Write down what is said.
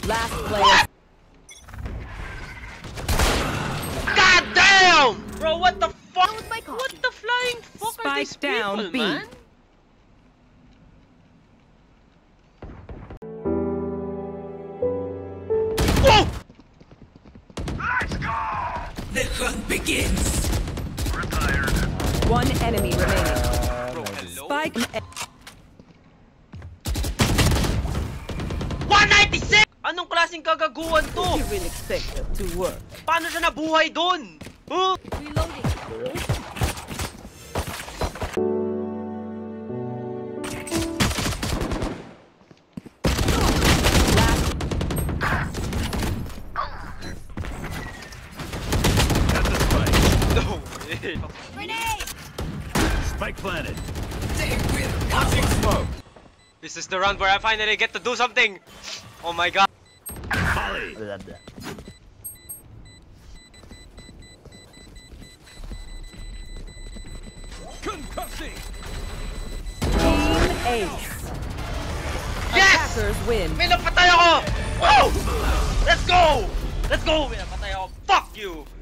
Last player. God damn! Bro, what the fuck? What the flying fuck are these down, people, man? Oh! Let's go! The hunt begins! Retired. One enemy remaining. Bro, hello? Spike. 196! Anong klaseng kagaguhan to? You really expect that to work? Paano siya nabuhay dun? Huh? Reloading. Got the spike. No way. Grenade! Spike planted. They will Launching smoke. This is the round where I finally get to do something. Oh my god. Molly. Concussing. Team Ace. Yes! Attackers win. May napatay ako! Woo! Let's go! Let's go! May napatay ako. Fuck you!